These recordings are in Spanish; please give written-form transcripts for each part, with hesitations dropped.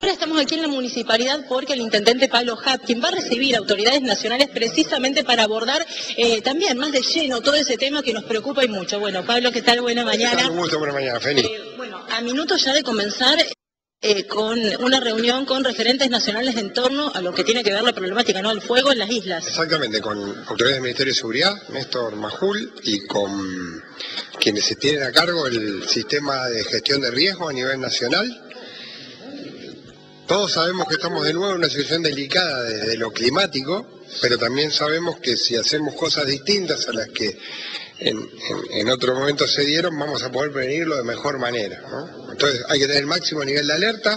Ahora estamos aquí en la municipalidad porque el intendente Pablo Hapkin va a recibir autoridades nacionales precisamente para abordar también más de lleno todo ese tema que nos preocupa y mucho. Bueno, Pablo, ¿qué tal? Buena mañana. Un gusto, buena mañana, Feni. Bueno, a minutos ya de comenzar con una reunión con referentes nacionales en torno a lo que tiene que ver la problemática, ¿no? El fuego en las islas. Exactamente, con autoridades del Ministerio de Seguridad, Néstor Majul, y con quienes se tienen a cargo el sistema de gestión de riesgo a nivel nacional. Todos sabemos que estamos de nuevo en una situación delicada desde lo climático, pero también sabemos que si hacemos cosas distintas a las que en otro momento se dieron, vamos a poder prevenirlo de mejor manera, ¿no? Entonces hay que tener el máximo nivel de alerta.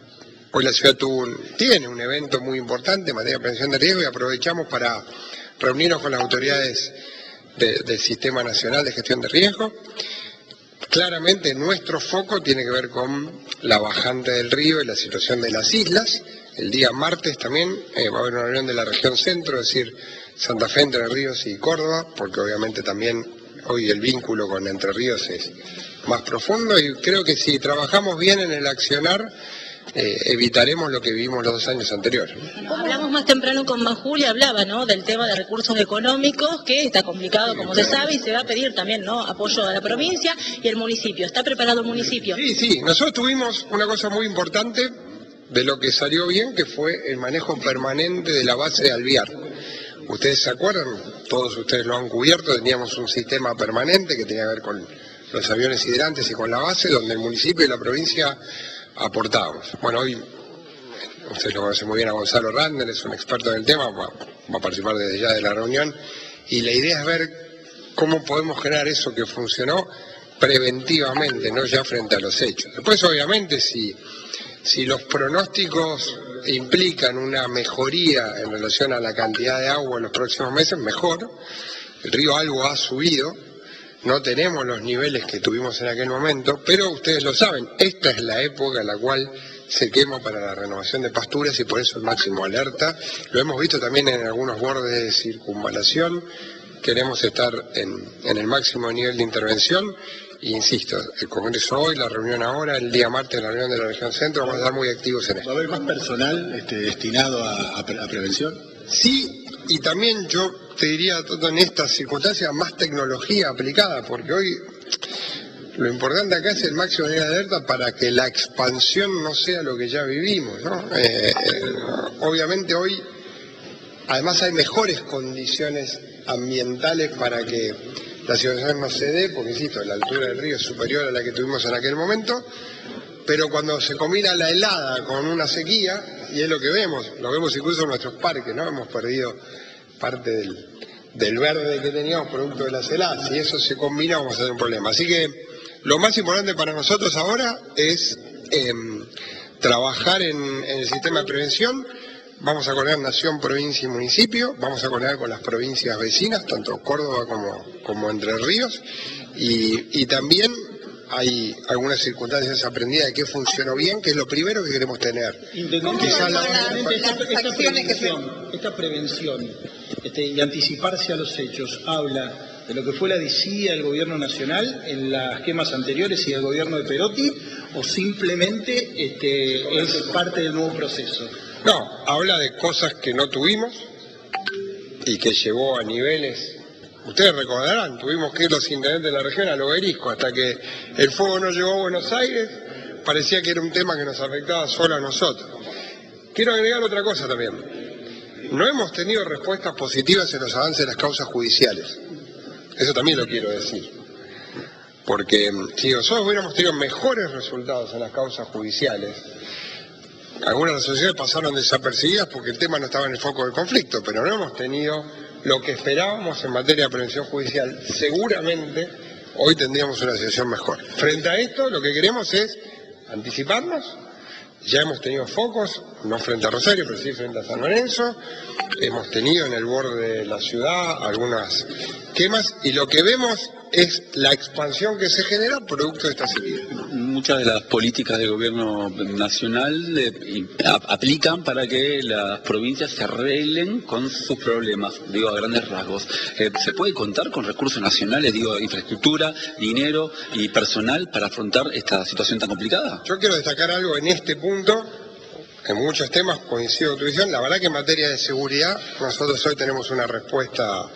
Hoy la ciudad tiene un evento muy importante en materia de prevención de riesgo y aprovechamos para reunirnos con las autoridades del Sistema Nacional de Gestión de Riesgo. Claramente nuestro foco tiene que ver con la bajante del río y la situación de las islas. El día martes también va a haber una reunión de la región centro, es decir, Santa Fe, Entre Ríos y Córdoba, porque obviamente también hoy el vínculo con Entre Ríos es más profundo y creo que si trabajamos bien en el accionar, evitaremos lo que vivimos los 2 años anteriores. Hablamos más temprano con Majul y hablaba, ¿no?, del tema de recursos económicos, que está complicado, como se sabe, y se va a pedir también, ¿no?, apoyo a la provincia y el municipio. ¿Está preparado el municipio? Sí, nosotros tuvimos una cosa muy importante de lo que salió bien, que fue el manejo permanente de la base de Alvear. Ustedes se acuerdan, todos ustedes lo han cubierto, teníamos un sistema permanente que tenía que ver con los aviones hidrantes y con la base, donde el municipio y la provincia aportábamos. Bueno, hoy ustedes lo conocen muy bien a Gonzalo Randel, es un experto en el tema, va a participar desde ya de la reunión, y la idea es ver cómo podemos generar eso que funcionó preventivamente, no ya frente a los hechos. Después, obviamente, si los pronósticos implican una mejoría en relación a la cantidad de agua en los próximos meses, mejor. El río algo ha subido, no tenemos los niveles que tuvimos en aquel momento, pero ustedes lo saben, esta es la época en la cual se quema para la renovación de pasturas y por eso el máximo alerta. Lo hemos visto también en algunos bordes de circunvalación, queremos estar en el máximo nivel de intervención. E insisto, el Congreso hoy, la reunión ahora, el día martes la reunión de la región centro, vamos a estar muy activos en esto. ¿Va a haber más personal destinado a prevención? Sí, y también yo te diría, todo en estas circunstancias, más tecnología aplicada, porque hoy lo importante acá es el máximo nivel de alerta para que la expansión no sea lo que ya vivimos, ¿no? Obviamente hoy, además hay mejores condiciones ambientales para que la situación no se dé, porque insisto, la altura del río es superior a la que tuvimos en aquel momento, pero cuando se combina la helada con una sequía, y es lo que vemos, lo vemos incluso en nuestros parques, ¿no? Hemos perdido parte del verde que teníamos producto de las heladas, si eso se combina vamos a tener un problema. Así que lo más importante para nosotros ahora es trabajar en el sistema de prevención. Vamos a coordinar nación, provincia y municipio, vamos a coordinar con las provincias vecinas, tanto Córdoba como Entre Ríos, y también hay algunas circunstancias aprendidas de qué funcionó bien, que es lo primero que queremos tener. Esta prevención y anticiparse a los hechos, ¿habla de lo que fue la DICIA del gobierno nacional en las quemas anteriores y del gobierno de Perotti, o simplemente es parte del nuevo proceso? No, habla de cosas que no tuvimos y que llevó a niveles. Ustedes recordarán, tuvimos que ir los intendentes de la región al Obelisco hasta que el fuego no llegó a Buenos Aires, parecía que era un tema que nos afectaba solo a nosotros. Quiero agregar otra cosa también. No hemos tenido respuestas positivas en los avances de las causas judiciales. Eso también lo quiero decir. Porque si nosotros hubiéramos tenido mejores resultados en las causas judiciales, algunas asociaciones pasaron desapercibidas porque el tema no estaba en el foco del conflicto, pero no hemos tenido lo que esperábamos en materia de prevención judicial. Seguramente hoy tendríamos una situación mejor. Frente a esto, lo que queremos es anticiparnos. Ya hemos tenido focos, no frente a Rosario, pero sí frente a San Lorenzo. Hemos tenido en el borde de la ciudad algunas quemas y lo que vemos es la expansión que se genera producto de esta sequía. Muchas de las políticas del gobierno nacional aplican para que las provincias se arreglen con sus problemas, digo, a grandes rasgos. ¿Se puede contar con recursos nacionales, digo, infraestructura, dinero y personal para afrontar esta situación tan complicada? Yo quiero destacar algo en este punto. En muchos temas coincido con tu visión. La verdad que en materia de seguridad nosotros hoy tenemos una respuesta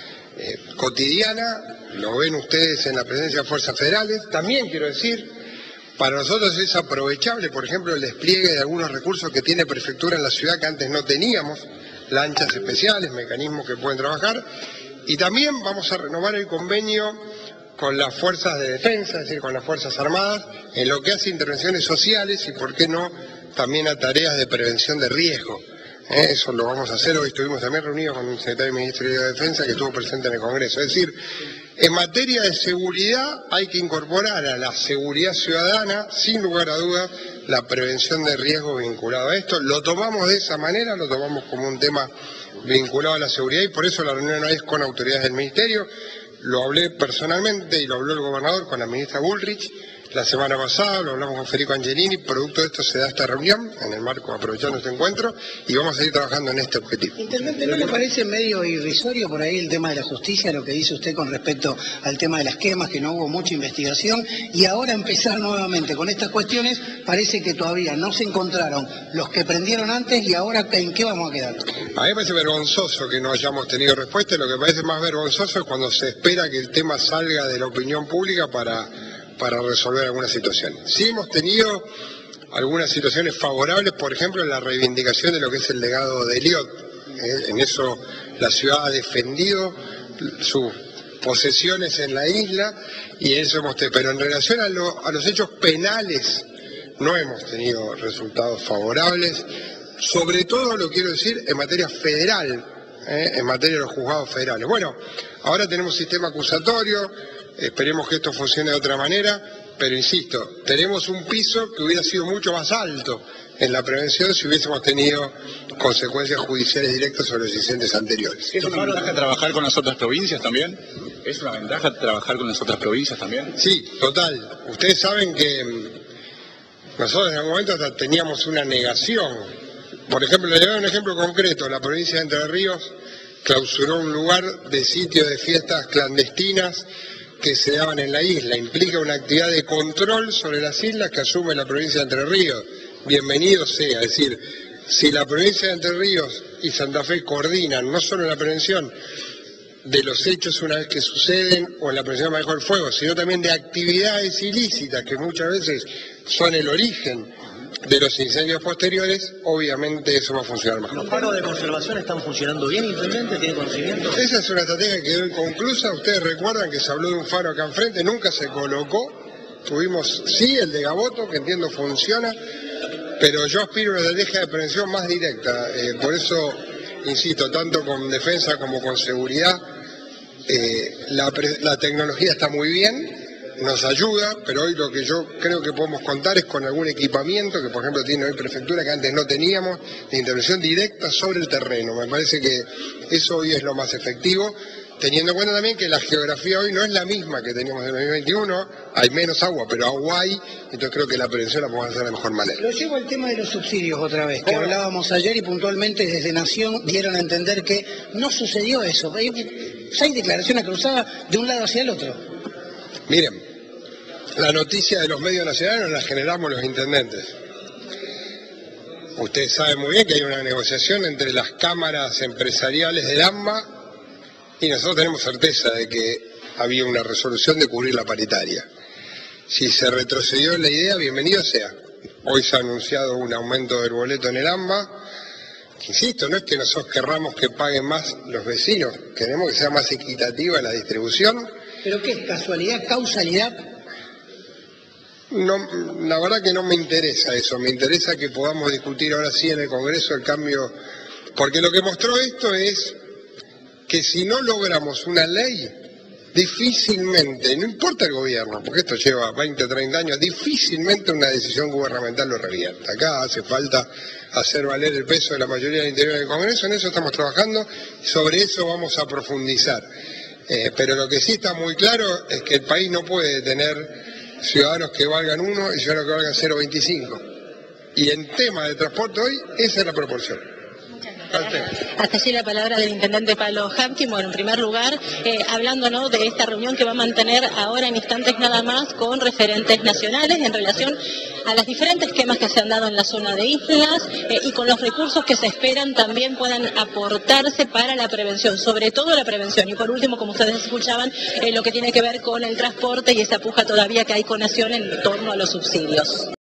cotidiana, lo ven ustedes en la presencia de fuerzas federales. También quiero decir, para nosotros es aprovechable, por ejemplo, el despliegue de algunos recursos que tiene Prefectura en la ciudad que antes no teníamos, lanchas especiales, mecanismos que pueden trabajar, y también vamos a renovar el convenio con las fuerzas de defensa, es decir, con las Fuerzas Armadas, en lo que hace intervenciones sociales y, por qué no, también a tareas de prevención de riesgo. Eso lo vamos a hacer. Hoy estuvimos también reunidos con el secretario del Ministerio de Defensa que estuvo presente en el Congreso. Es decir, en materia de seguridad hay que incorporar a la seguridad ciudadana, sin lugar a dudas, la prevención de riesgo vinculado a esto. Lo tomamos de esa manera, lo tomamos como un tema vinculado a la seguridad y por eso la reunión hoy es con autoridades del Ministerio. Lo hablé personalmente y lo habló el gobernador con la ministra Bullrich. La semana pasada lo hablamos con Federico Angelini, producto de esto se da esta reunión, en el marco aprovechando este encuentro, y vamos a seguir trabajando en este objetivo. Intendente, ¿no le parece medio irrisorio por ahí el tema de la justicia, lo que dice usted con respecto al tema de las quemas, que no hubo mucha investigación, y ahora empezar nuevamente con estas cuestiones? Parece que todavía no se encontraron los que prendieron antes y ahora ¿en qué vamos a quedar? A mí me parece vergonzoso que no hayamos tenido respuesta, y lo que me parece más vergonzoso es cuando se espera que el tema salga de la opinión pública para resolver algunas situaciones. Sí hemos tenido algunas situaciones favorables, por ejemplo, en la reivindicación de lo que es el legado de Eliot. En eso la ciudad ha defendido sus posesiones en la isla y eso hemos tenido. Pero en relación a los hechos penales no hemos tenido resultados favorables, sobre todo lo quiero decir en materia federal, en materia de los juzgados federales. Bueno, ahora tenemos sistema acusatorio. Esperemos que esto funcione de otra manera, pero insisto, tenemos un piso que hubiera sido mucho más alto en la prevención si hubiésemos tenido consecuencias judiciales directas sobre los incidentes anteriores. ¿Es una ventaja trabajar con las otras provincias también? ¿Es una ventaja trabajar con las otras provincias también? Sí, total. Ustedes saben que nosotros en algún momento hasta teníamos una negación. Por ejemplo, le doy un ejemplo concreto. La provincia de Entre Ríos clausuró un lugar de sitio de fiestas clandestinas que se daban en la isla. Implica una actividad de control sobre las islas que asume la provincia de Entre Ríos. Bienvenido sea. Es decir, si la provincia de Entre Ríos y Santa Fe coordinan no solo en la prevención de los hechos una vez que suceden o en la prevención de manejo del fuego, sino también de actividades ilícitas que muchas veces son el origen de los incendios posteriores, obviamente eso va a funcionar mejor. ¿Los faros de conservación están funcionando bien, intendente? ¿Tiene conocimiento? Esa es una estrategia que quedó inconclusa. Ustedes recuerdan que se habló de un faro acá enfrente, nunca se colocó. Tuvimos, sí, el de Gaboto, que entiendo funciona, pero yo aspiro a una estrategia de prevención más directa. Por eso, insisto, tanto con defensa como con seguridad, la tecnología está muy bien, nos ayuda, pero hoy lo que yo creo que podemos contar es con algún equipamiento que, por ejemplo, tiene hoy Prefectura, que antes no teníamos, de intervención directa sobre el terreno. Me parece que eso hoy es lo más efectivo, teniendo en cuenta también que la geografía hoy no es la misma que teníamos en el 2021, hay menos agua, pero agua hay, entonces creo que la prevención la podemos hacer de la mejor manera. Lo llevo al tema de los subsidios otra vez, que hablábamos ayer y puntualmente desde Nación dieron a entender que no sucedió eso. Hay declaraciones cruzadas de un lado hacia el otro. Miren, la noticia de los medios nacionales la generamos los intendentes. Ustedes saben muy bien que hay una negociación entre las cámaras empresariales del AMBA y nosotros tenemos certeza de que había una resolución de cubrir la paritaria. Si se retrocedió en la idea, bienvenido sea. Hoy se ha anunciado un aumento del boleto en el AMBA. Insisto, no es que nosotros querramos que paguen más los vecinos, queremos que sea más equitativa la distribución. ¿Pero qué es? ¿Casualidad? ¿Causalidad? No, la verdad que no me interesa eso, me interesa que podamos discutir ahora sí en el Congreso el cambio, porque lo que mostró esto es que si no logramos una ley, difícilmente, no importa el gobierno, porque esto lleva 20, 30 años, difícilmente una decisión gubernamental lo revierta. Acá hace falta hacer valer el peso de la mayoría del interior del Congreso, en eso estamos trabajando, sobre eso vamos a profundizar. Pero lo que sí está muy claro es que el país no puede tener ciudadanos que valgan 1 y ciudadanos que valgan 0,25. Y en tema de transporte hoy, esa es la proporción. Hasta allí la palabra del intendente Pablo Habkin. Bueno, en primer lugar, hablando, ¿no?, de esta reunión que va a mantener ahora en instantes nada más con referentes nacionales en relación a las diferentes quemas que se han dado en la zona de islas y con los recursos que se esperan también puedan aportarse para la prevención, sobre todo la prevención. Y por último, como ustedes escuchaban, lo que tiene que ver con el transporte y esa puja todavía que hay con Nación en torno a los subsidios.